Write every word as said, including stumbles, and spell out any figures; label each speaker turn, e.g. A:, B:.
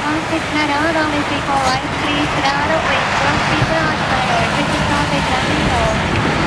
A: Narrow domestic life, please, raro, with cross people on fire, which is not a